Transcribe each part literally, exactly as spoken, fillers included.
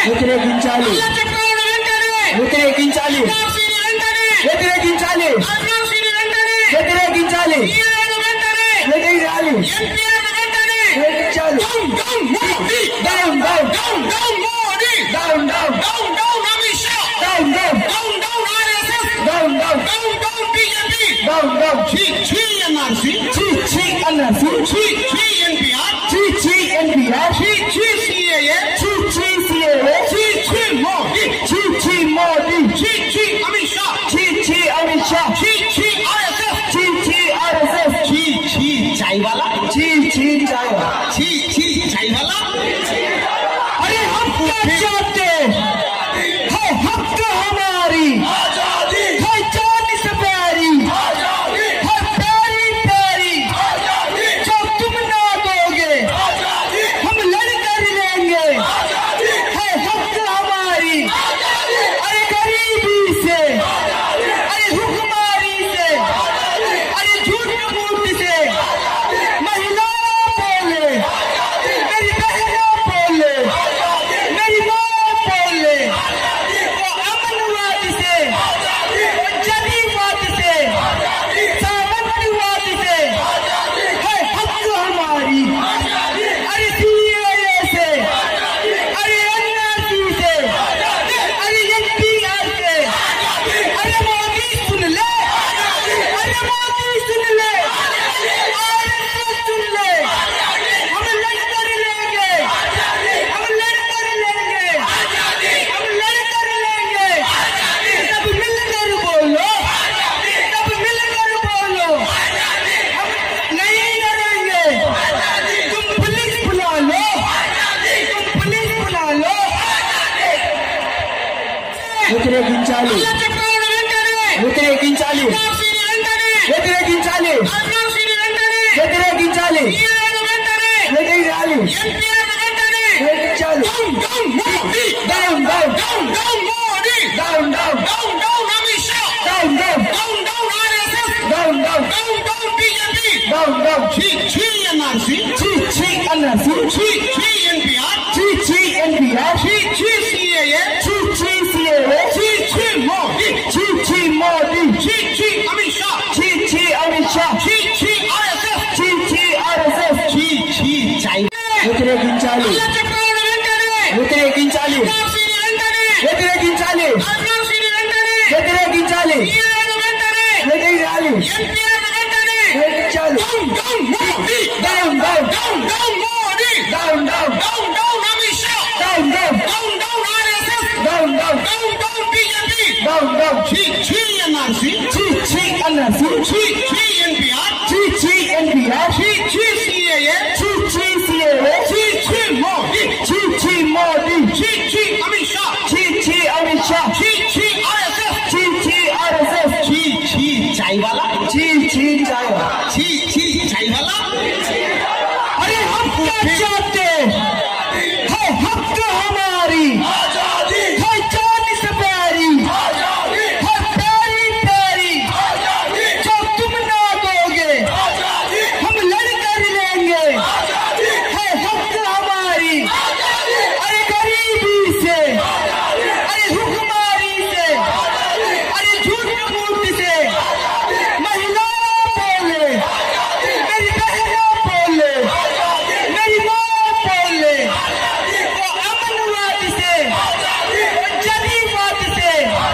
వ్యతిరేకించాలి వ్యతిరేకించాలి వ్యతిరేకించాలి వ్యతిరేకించాలి వ్యతిరేకించాలి వ్యతిరేకించాలి down down down down Modi down down down down Amit Shah down down down down RSS down down down down BJP down down ఛీ ఛీ ఎన్ఆర్సీ ఛీ ఛీ ఎన్ఆర్సీ ఛీ ఛీ ఎన్పిఆర్ ఛీ ఛీ ఎన్పిఆర్ ఛీ ఛీ సిఏఏ ఛీ ఛీ సిఏఏ ఛీ ఛీ మోడీ ఛీ ఛీ మోడీ ఛీ ఛీ అమిత్ షా ఛీ ఛీ అమిత్ షా ఛీ ఛీ ఆర్ఎస్ఎస్ ఛీ ఛీ ఆర్ఎస్ఎस ఛీ ఛీ चाय वाला ఛీ ఛీ चाय वाला ఛీ ఛీ चाय वाला अरे हम क्या चाहते हैं हक हमारी आजादी है जान से प्यारी आजादी है प्यारी प्यारी आजादी जो तुम ना दोगे आजादी हम लड़ कर लेंगे आजादी है हक हमारी आजादी अरे गरीबी से अरे हुक्मारी से अरे झूठ मूठ से महिला बोले मेरी बहना बोले मेरी माँ बोले वो अमनवाद से वो जदीवाद से सामंतवाद से है हक हमारी अरे सीएए से अरे एनआरसी से अरे एनपीआर से अरे मोदी सुन ले अरे मोदी सुन ले आरएसएस सुन ले हम लड़ कर लेंगे हम लड़ कर लेंगे हम लड़ कर लेंगे सब मिलकर बोलो सब मिलकर बोलो हम नहीं डरेंगे तुम पुलिस बुला लो तुम पुलिस बुला लो వ్యతిరేకించాలి వ్యతిరేకించాలి వ్యతిరేకించాలి వ్యతిరేకించాలి వ్యతిరేకించాలి వ్యతిరేకించాలి down down down down Modi down down down down Amit Shah down down down down RSS down down down down BJP down down ఛీ ఛీ ఎన్ఆర్సీ ఛీ ఛీ ఎన్ఆర్సీ ఛీ ఛీ ఎన్పిఆర్ ఛీ ఛీ ఎన్పిఆర్ ఛీ ఛీ సిఏఏ ఛీ ఛీ సిఏఏ ఛీ ఛీ మోడీ ఛీ ఛీ మోడీ ఛీ ఛీ అమిత్ షా ఛీ ఛీ అమిత్ షా ఛీ ఛీ ఆర్ఎస్ఎస్ ఛీ ఛీ ఆర్ఎస్ఎస్ ఛీ ఛీ చాయ్ వ్యతిరేకించాలి వ్యతిరేకించాలి వ్యతిరేకించాలి వ్యతిరేకించాలి వ్యతిరేకించాలి వ్యతిరేకించాలి down down down down Modi down down down down Amit Shah down down down down RSS down down down down BJP down down ఛీ ఛీ ఎన్ఆర్సీ ఛీ ఛీ ఎన్ఆర్సీ ఛీ ఛీ ఎన్పిఆర్ ఛీ ఛీ ఎన్పిఆర్ ఛీ ఛీ సిఏఏ ఛీ ఛీ సిఏఏ ఛీ ఛీ మోడీ ఛీ ఛీ మోడీ ఛీ ఛీ అమిత్ షా ఛీ ఛీ అమిత్ షా ఛీ ఛీ ఆర్ఎస్ఎస్ ఛీ ఛీ ఆర్ఎస్ఎస్ ఛీ ఛీ चाय वाला ఛీ ఛీ चाय वाला ఛీ ఛీ चाय वाला अरे हम क्या चाहते हैं हक हमारी आजादी है जान से प्यारी आजादी है प्यारी प्यारी आजादी जो तुम ना दोगे आजादी हम लड़ कर लेंगे आजादी है हक हमारी आजादी अरे गरीबी से अरे हुक्मारी से अरे झूठ मूठ से महिला बोले मेरी बहना बोले मेरी माँ बोले वो अमनवाद से वो जदीवाद से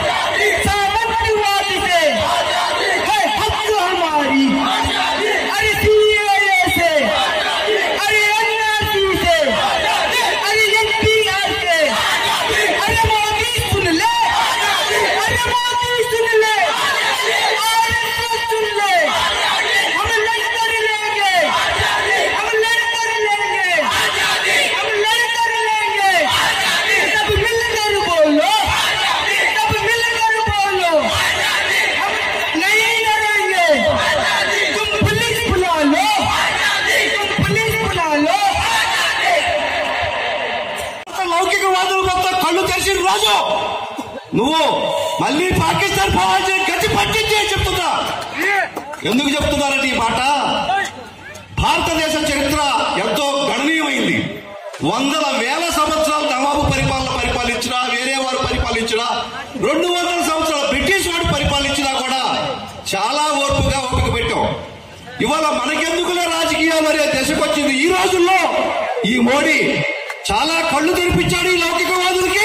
सामंतवाद से है हक हमारी अरे सीएए से अरे एनआरसी से अरे एनपीआर से अरे मोदी सुन ले अरे मोदी सुन ले आरएसएस सुन ले हम लड़ कर लेंगे हम लड़ कर लेंगे हम लड़ कर लेंगे सब मिलकर बोलो सब मिलकर बोलो हम नहीं डरेंगे तुम पुलिस बुला लो तुम पुलिस बुला लो లౌకికవాదులు మొత్తం కళ్ళు తెరిచిన రాజు నువ్వు మళ్ళీ పాకిస్తాన్ పోవాల్సిన గతి పట్టించే చెప్తున్నా. ఎందుకు చెప్తున్నారంటే ఈ మాట భారతదేశ చరిత్ర ఎంతో గణనీయమైంది. వందల వేల సంవత్సరాలు నవాబు పరిపాలన పరిపాలించారు. పరిపాలించినా, రెండు వందల సంవత్సరాలు బ్రిటిష్ వాడు పరిపాలించినా కూడా చాలా ఓర్పుగా ఓపిక పెట్టాం. ఇవాళ మనకెందుకులే రాజకీయాలు అనే దశకొచ్చింది. ఈ రోజుల్లో ఈ మోడీ చాలా కళ్ళు తెరిపించాడు ఈ లౌకికవాదులకి.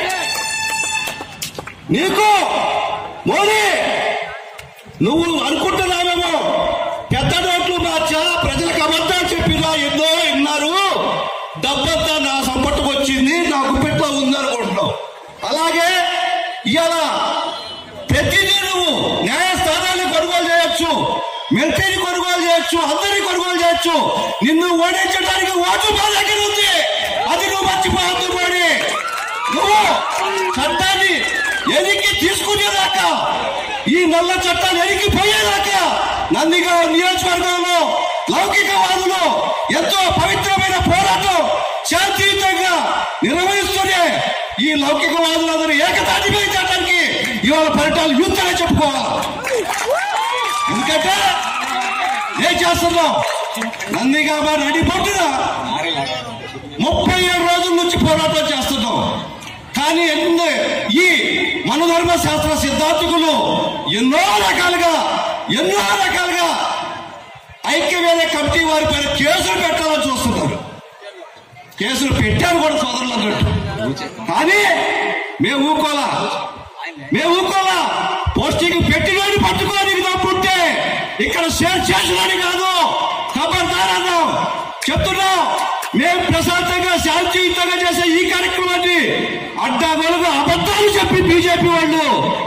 నీకు మోడీ నువ్వు అనుకుంటున్నావేమో పెద్ద నోట్లు మార్చా, ప్రజలకు అబద్ధాలు చెప్పినా ఎన్నో విన్నారు, డబ్బంతా నా సంపట్టుకు వచ్చింది, నా గుప్పెట్లో ఉందనుకుంటున్నావు. అలాగే ఇవాళ ప్రతిదీ నువ్వు న్యాయస్థానాన్ని కొనుగోలు చేయొచ్చు, మిలిటరీని కొనుగోలు చేయొచ్చు, అందరినీ కొనుగోలు చేయొచ్చు. నిన్ను ఓడించడానికి ఓటు మా దగ్గర ఉంది, అది నువ్వు మర్చిపోవద్దు. మోడీ నువ్వు చట్టాన్ని ఎనికి తీసుకునేదాకా, ఈ నల్ల చట్టాలు ఎనికిపోయేదాకా నందిగామ నియోజకవర్గంలో లౌకికవాదులు ఎంతో పవిత్రమైన పోరాటం శాంతియుతంగా నిర్వహిస్తూనే ఈ లౌకికవాదులందరూ ఏకతాటిపై చేయడానికి ఇవాళ పరిటాలు యూత్ అనే చెప్పుకోవాలి. ఎందుకంటే ఏం చేస్తున్నాం, నందిగామ నడిపొట్టున ముప్పై ఏడు రోజుల నుంచి పోరాటం చేస్తున్నాం. కానీ ఎన్నో ఈ మనధర్మ శాస్త్ర సిద్ధాంతికులు ఎన్నో రకాలుగా ఎన్నో రకాలుగా ఐక్యవేద కమిటీ వారి పైన కేసులు పెట్టాలని చూస్తున్నారు. కేసులు పెట్టారు కూడా సోదరులు అన్నట్టు. కానీ మేము ఊకోలా మేము ఊకోలా పోస్టింగ్ పెట్టినోని పట్టుకోని తప్పుంటే ఇక్కడ షేర్ చేసినని కాదు, ఖబర్దారన్నాం చెప్తున్నాం. మేము ప్రశాంతంగా శాంతియుతంగా చేసే ఈ కార్యక్రమాన్ని అడ్డాగోలుగా అబద్ధాలు చెప్పి బీజేపీ వాళ్ళు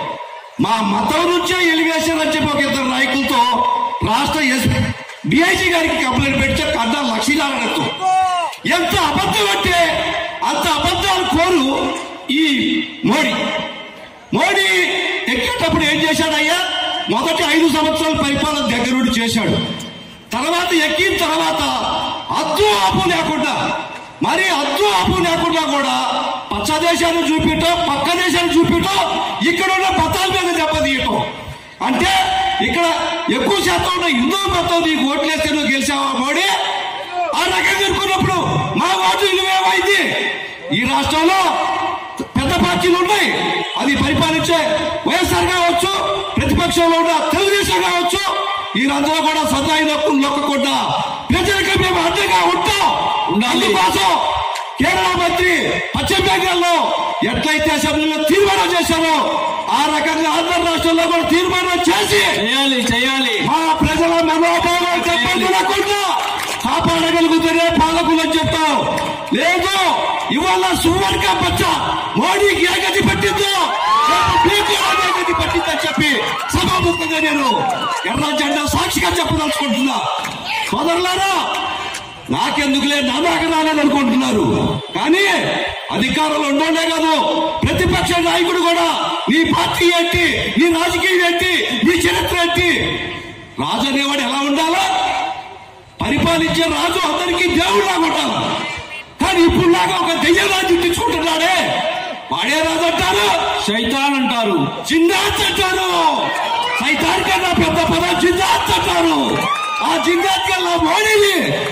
మా మతం నుంచే ఎలివేషన్ అని చెప్పి ఒక ఇద్దరు నాయకులతో రాష్ట్ర ఎస్పీ డిఐజీ గారికి కంప్లైంట్ పెడితే కన్నా లక్ష్మీనారాయణతో ఎంత అబద్ధం అంటే అంత అబద్ధాలు కోరు ఈ మోడీ. మోడీ ఎక్కేటప్పుడు ఏం చేశాడయ్యా, మొదటి ఐదు సంవత్సరాల పరిపాలన దగ్గరుండి చేశాడు. తర్వాత ఎక్కిన తర్వాత అద్దు ఆపు లేకుండా, మరి అద్దు ఆపు లేకుండా కూడా పచ్చ దేశాన్ని చూపించటం, పక్క దేశాన్ని చూపించటం, ఇక్కడ ఉన్న మతాల మీద దెబ్బతీయటం. అంటే ఇక్కడ ఎక్కువ శాతం ఉన్న హిందూ మతం నీకు ఓట్లేస్తే నువ్వు గెలిచావా మోడీ? ఆ రకంగా అనుకున్నప్పుడు మా ఓటు విలువేమైంది? ఈ రాష్ట్రంలో పెద్ద పార్టీలు ఉన్నాయి, అది పరిపాలించే వైఎస్ఆర్ కావచ్చు, ప్రతిపక్షంలో ఉన్న తెలుగుదేశం కావచ్చు, వీరందరూ కూడా సదాయి నొక్కులు నొక్కకుండా ప్రజలకు మేము అండగా ఉంటాం. అందుకోసం కేరళ మంత్రి పశ్చిమ బెంగాల్లో ఎట్లయితే అసెంబ్లీలో తీర్మానం చేశారో ఆ రకంగా ఆంధ్ర రాష్ట్రంలో కూడా తీర్మానం చేసి చేయాలి చేయాలి మా ప్రజల మనోభావాలు దెబ్బతినకుండా కాపాడగలుగుతూనే పాలకులు అని చెప్తాం. లేదు ఇవాళ సువర్గ పచ్చ మోడీకి ఏ గతి పట్టిందో మీకు అదే గతి పట్టిందని చెప్పి సభాముఖంగా నేను ఎర్ర జెండా సాక్షిగా చెప్పదలుచుకుంటున్నా. సోదరులారా, నాకెందుకులే నా దాకా రాలేదనుకుంటున్నారు. కానీ అధికారంలో ఉండోనే కాదు, ప్రతిపక్ష నాయకుడు కూడా నీ పార్టీ ఏంటి, నీ రాజకీయం ఏంటి, నీ చరిత్ర ఏంటి, రాజు అనేవాడు ఎలా ఉండాలా, పరిపాలించే రాజు అందరికీ దేవుడులా ఉండాలి. కానీ ఇప్పుడు లాగా ఒక దెయ్యం రాజు తెచ్చుకుంటున్నాడే వాడే రాజు అంటారు, శైతాన్ అంటారు, జిందాత్ అంటారు. సైతాన్ కన్నా పెద్ద పదం జిందాత్ అంటారు. ఆ జిందాత్ కల్లా మోడీని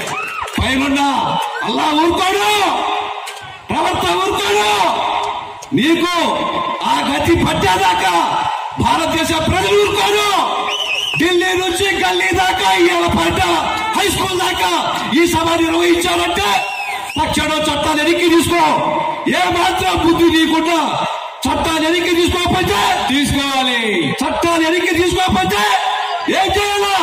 పైన అల్లా ఊరుకోడు, ప్రవర్త ఊరుకోడు. నీకు ఆ గతి పట్టేదాకా భారతదేశ ప్రజలు ఊరుకోరు. ఢిల్లీ నుంచి గల్లీ దాకా ఇవాళ పడ్డ హై స్కూల్ దాకా ఈ సభ నిర్వహించాలంటే తక్షణం చట్టాలు ఎనికి తీసుకో. ఏ మాత్రం బుద్ధి నీకుండా చట్టాలు ఎనికి తీసుకోకపోతే తీసుకోవాలి. చట్టాలు ఎనికి తీసుకోకపోతే ఏం చేయాలా?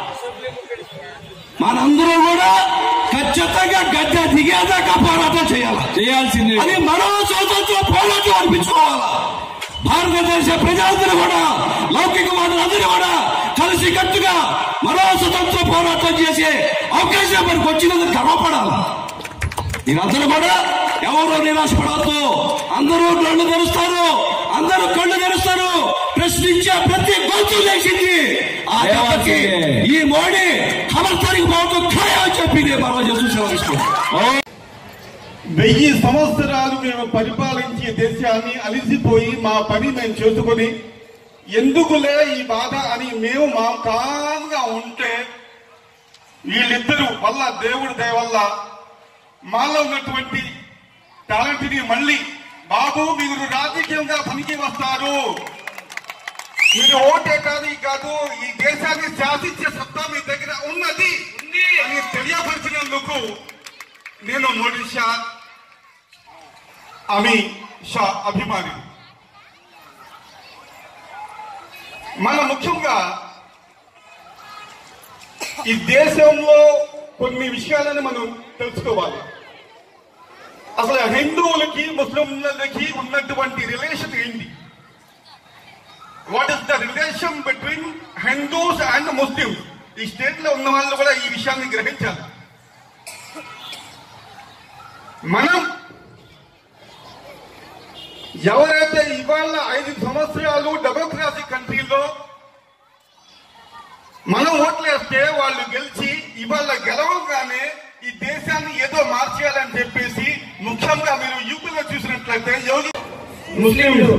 మనందరూ కూడా ఖచ్చితంగా గడ్డ దిగేదాకా పోరాటం చేయాలి, చేయాల్సింది. అది మరో స్వాతంత్ర పోరాటం అనిపించుకోవాలా. భారతదేశ ప్రజలందరూ కూడా లౌకికవాదులందరూ కూడా కలిసి కట్టుగా మరో స్వతంత్ర పోరాటం చేసే అవకాశం మనకు వచ్చినందుకు గర్వపడాలి. మీరందరూ కూడా ఎవరో నిరాశపడవద్దు. అందరూ కళ్ళు తెరుస్తారు, అందరూ కళ్ళు తెరుస్తారు. ప్రశ్నించే ప్రతి గొంతు లేచింది. ఆ దెబ్బకి ఈ మోడీ ఖబర్దారికి పోవడం ఖాయం అని చెప్పింది. మనం చూసేవాళ్ళు వెయ్యి సంవత్సరాలు మేము పరిపాలించే దేశాన్ని అలిసిపోయి మా పని మేము చేసుకుని ఎందుకులే ఈ బాధ అని మేము మా కాంగా ఉంటే వీళ్ళిద్దరూ వల్ల దేవుడి దయ వల్ల మాలో ఉన్నటువంటి టాలెంట్ ని మళ్ళీ బాబు మీరు రాజకీయంగా పనికి వస్తారు, మీరు ఓటే కాదు కాదు ఈ దేశాన్ని శాసించే సత్తా మీ దగ్గర ఉన్నది అని తెలియపరిచినందుకు నేను మోడీ షా అమిత్ షా అభిమాని. మన ముఖ్యంగా ఈ దేశంలో కొన్ని విషయాలను మనం తెలుసుకోవాలి. అసలు హిందువులకి ముస్లింలకి ఉన్నటువంటి రిలేషన్ ఏంటి? What is the relation between Hindus and Muslims? ఈ స్టేట్ లో ఉన్న వాళ్ళు కూడా ఈ విషయాన్ని గ్రహించాలి. మనం ఎవరైతే ఇవాళ ఐదు సంవత్సరాలు డెమోక్రసీ కంట్రీలో మనం ఓట్లేస్తే వాళ్ళు గెలిచి ఇవాళ గెలవగానే ఈ దేశాన్ని ఏదో మార్చేయాలని చెప్పేసి, ముఖ్యంగా మీరు యూపీలో చూసినట్లయితే యోగి ముస్లింలు.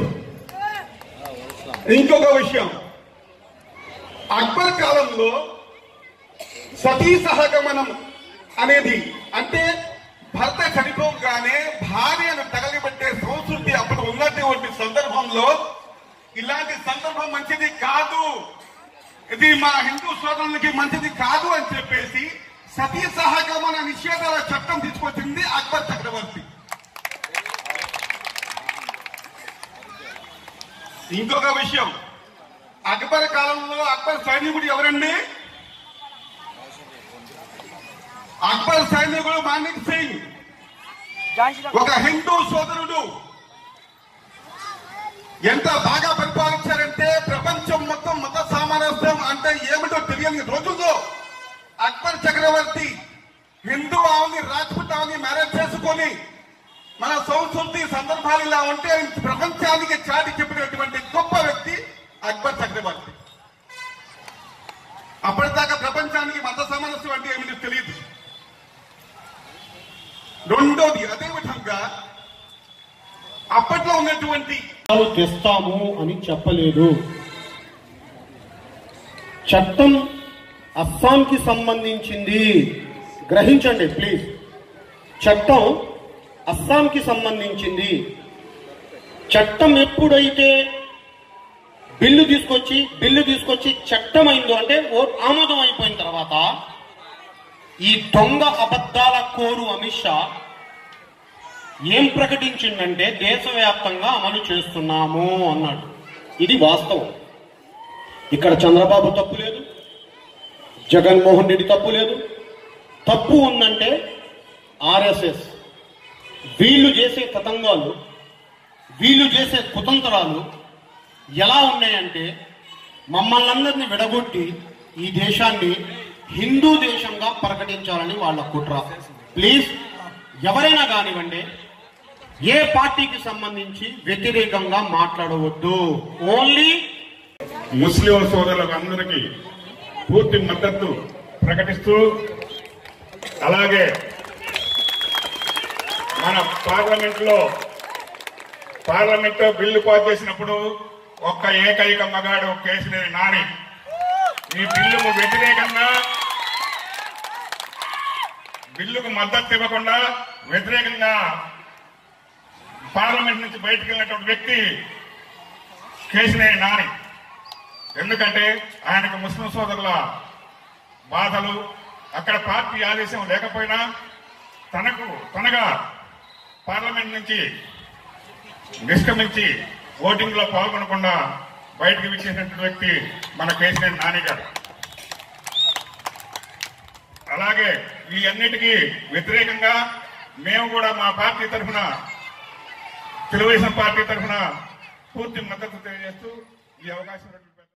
ఇంకొక విషయం, అక్బర్ కాలంలో సతీ సహగమనం అనేది, అంటే భర్త చనిపోగానే భార్యను తగలిబెట్టే సంస్కృతి అప్పుడు ఉన్నటువంటి సందర్భంలో ఇలాంటి సందర్భం మంచిది కాదు, ఇది మా హిందూ సోదరులకి మంచిది కాదు అని చెప్పేసి సతీ సహగమన నిషేధాల చట్టం తీసుకొచ్చింది అక్బర్ చక్రవర్తి. ఇంకొక విషయం, అక్బర్ కాలంలో అక్బర్ సైనికుడు ఎవరండి? అక్బర్ సైనికుడు మాణిక్ సింగ్, ఒక హిందూ సోదరుడు. ఎంత బాగా పరిపాలించారంటే ప్రపంచం మొత్తం మత సామరస్యం అంటే ఏమిటో తెలియని రోజుల్లో అక్బర్ చక్రవర్తి హిందూ ఆవుని రాజ్పుట్ ఆవుని మ్యారేజ్ చేసుకొని మన సంస్కృతి సందర్భాలు ఇలా ఉంటే ప్రపంచానికి చాటి చెప్పినటువంటి గొప్ప వ్యక్తి అక్బర్ చక్రవర్తి. అప్పటిదాకా ప్రపంచానికి మత సామరస్యం అంటే ఏమిటో తెలియదు. రెండోది, అదే విధంగా అప్పట్లో ఉన్నటువంటి తెస్తాము అని చెప్పలేదు. చట్టం అస్సాంకి సంబంధించింది, గ్రహించండి ప్లీజ్. చట్టం అస్సాంకి సంబంధించింది. చట్టం ఎప్పుడైతే బిల్లు తీసుకొచ్చి బిల్లు తీసుకొచ్చి చట్టం అయిందో అంటే ఆమోదం అయిపోయిన తర్వాత ఈ దొంగ అబద్ధాల కోరు అమిత్ షా ఏం ప్రకటించిందంటే దేశవ్యాప్తంగా అమలు చేస్తున్నాము అన్నాడు. ఇది వాస్తవం. ఇక్కడ చంద్రబాబు తప్పు లేదు, జగన్మోహన్ రెడ్డి తప్పు లేదు. తప్పు ఉందంటే ఆర్ఎస్ఎస్. వీళ్ళు చేసే తతంగాలు, వీళ్ళు చేసే కుతంత్రాలు ఎలా ఉన్నాయంటే మమ్మల్ని అందరినీ విడగొట్టి ఈ దేశాన్ని హిందూ దేశంగా ప్రకటించాలని వాళ్ళ కుట్ర. ప్లీజ్ ఎవరైనా కానివ్వండి, ఏ పార్టీకి సంబంధించి వ్యతిరేకంగా మాట్లాడవద్దు. ఓన్లీ ముస్లిం సోదరులకు అందరికీ పూర్తి మద్దతు ప్రకటిస్తూ, అలాగే మన పార్లమెంట్ లో పార్లమెంట్ లో బిల్లు పాస్ చేసినప్పుడు ఒక్క ఏకైక మగాడు కేసినేని నాని ఈ బిల్లుకు వ్యతిరేకంగా, బిల్లుకు మద్దతు ఇవ్వకుండా వ్యతిరేకంగా పార్లమెంట్ నుంచి బయటకు వెళ్ళినటువంటి వ్యక్తి కేసినేని నాని. ఎందుకంటే ఆయనకు ముస్లిం సోదరుల బాధలు, అక్కడ పార్టీ ఆదేశం లేకపోయినా తనకు తనగా పార్లమెంట్ నుంచి నిష్క్రమించి ఓటింగ్ లో పాల్గొనకుండా బయటకు విచ్చేసినటువంటి వ్యక్తి మన కేసినేని నాని గారు. అలాగే ఈ అన్నిటికీ వ్యతిరేకంగా మేము కూడా మా పార్టీ తరఫున, తెలుగుదేశం పార్టీ తరఫున పూర్తి మద్దతు తెలియజేస్తూ ఈ అవకాశం